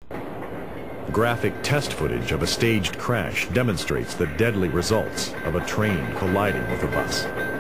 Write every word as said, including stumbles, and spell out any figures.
Graphic test footage of a staged crash demonstrates the deadly results of a train colliding with a bus.